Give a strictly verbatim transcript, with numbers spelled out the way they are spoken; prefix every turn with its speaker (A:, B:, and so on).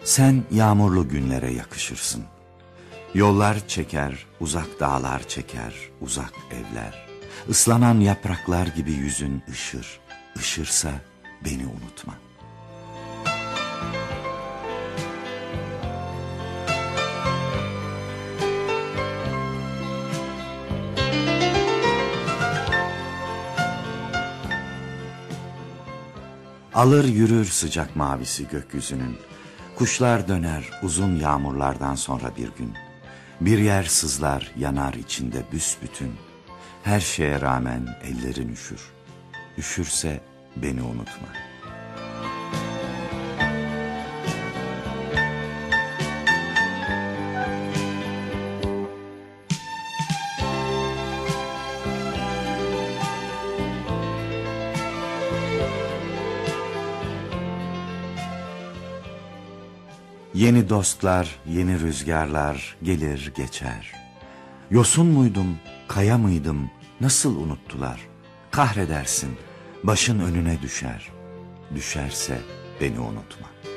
A: Sen yağmurlu günlere yakışırsın. Yollar çeker, uzak dağlar çeker, uzak evler. Islanan yapraklar gibi yüzün ışır. Işırsa beni unutma. Alır yürür sıcak mavisi gökyüzünün. Kuşlar döner uzun yağmurlardan sonra bir gün. Bir yer sızlar yanar içinde büsbütün. Her şeye rağmen ellerin üşür. Üşürse beni unutma. Yeni dostlar, yeni rüzgarlar gelir geçer. Yosun muydum, kaya mıydım, nasıl unuttular? Kahredersin, başın önüne düşer. Düşerse beni unutma.